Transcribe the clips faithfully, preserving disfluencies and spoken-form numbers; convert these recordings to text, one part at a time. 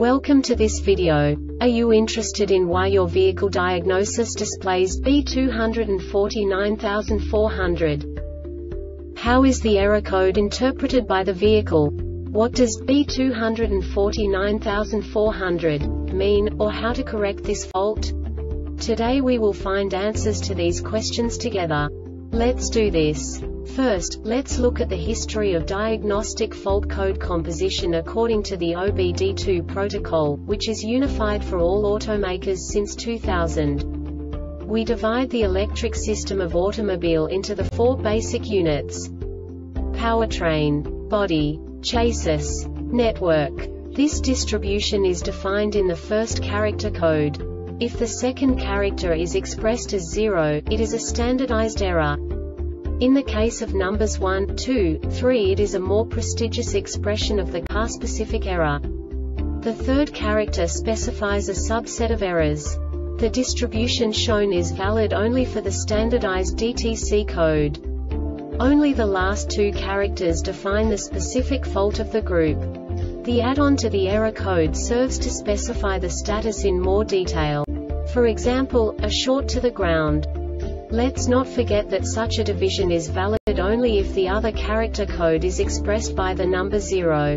Welcome to this video. Are you interested in why your vehicle diagnosis displays B two four nine four zero zero? How is the error code interpreted by the vehicle? What does B two four nine four zero zero mean, or how to correct this fault? Today we will find answers to these questions together. Let's do this. First, let's look at the history of diagnostic fault code composition according to the O B D two protocol, which is unified for all automakers since two thousand. We divide the electric system of automobile into the four basic units: powertrain, body, chassis, network. This distribution is defined in the first character code. If the second character is expressed as zero, it is a standardized error. In the case of numbers one, two, three, it is a more prestigious expression of the car-specific error. The third character specifies a subset of errors. The distribution shown is valid only for the standardized D T C code. Only the last two characters define the specific fault of the group. The add-on to the error code serves to specify the status in more detail. For example, a short to the ground. Let's not forget that such a division is valid only if the other character code is expressed by the number zero.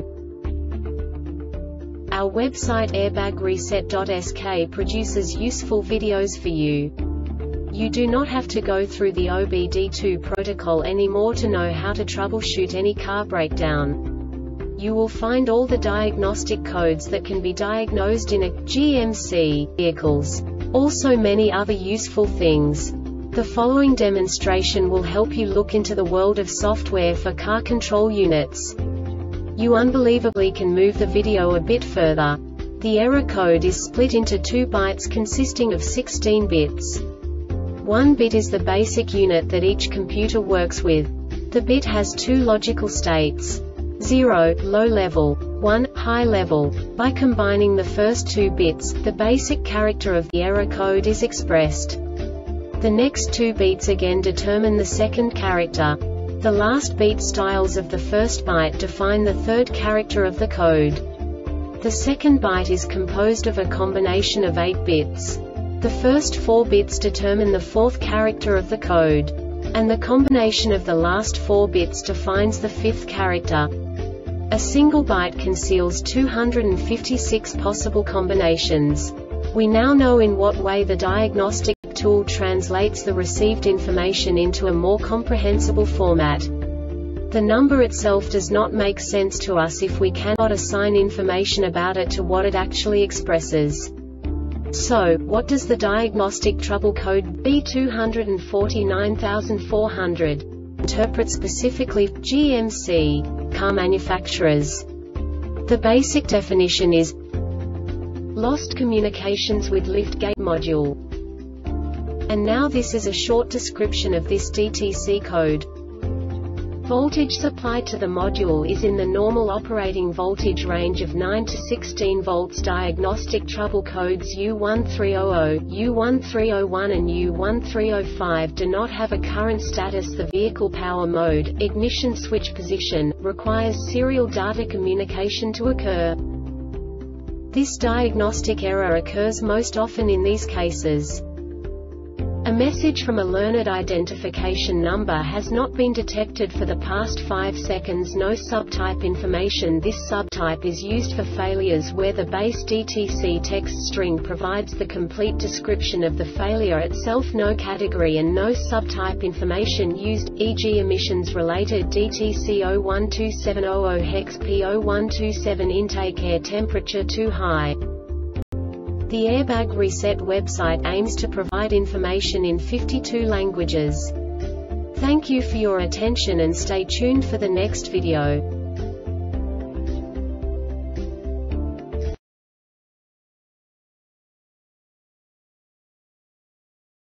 Our website airbag reset dot S K produces useful videos for you. You do not have to go through the O B D two protocol anymore to know how to troubleshoot any car breakdown. You will find all the diagnostic codes that can be diagnosed in a G M C vehicles. Also many other useful things. The following demonstration will help you look into the world of software for car control units. You unbelievably can move the video a bit further. The error code is split into two bytes consisting of sixteen bits. One bit is the basic unit that each computer works with. The bit has two logical states: zero, low level, one, high level. By combining the first two bits, the basic character of the error code is expressed. The next two beats again determine the second character. The last beat styles of the first byte define the third character of the code. The second byte is composed of a combination of eight bits. The first four bits determine the fourth character of the code. And the combination of the last four bits defines the fifth character. A single byte conceals two hundred fifty-six possible combinations. We now know in what way the diagnostic tool translates the received information into a more comprehensible format. The number itself does not make sense to us if we cannot assign information about it to what it actually expresses. So, what does the diagnostic trouble code B two four nine four zero zero interpret specifically for G M C car manufacturers? The basic definition is lost communications with liftgate module. And now this is a short description of this D T C code. Voltage supplied to the module is in the normal operating voltage range of nine to sixteen volts. Diagnostic trouble codes U one three zero zero, U one three zero one and U one three zero five do not have a current status. The vehicle power mode, ignition switch position, requires serial data communication to occur. This diagnostic error occurs most often in these cases: a message from a learned identification number has not been detected for the past five seconds. No subtype information. This subtype is used for failures where the base D T C text string provides the complete description of the failure itself. No category and no subtype information used, for example emissions related D T C zero one two seven zero zero hex P zero one two seven intake air temperature too high. The Airbag Reset website aims to provide information in fifty-two languages. Thank you for your attention and stay tuned for the next video.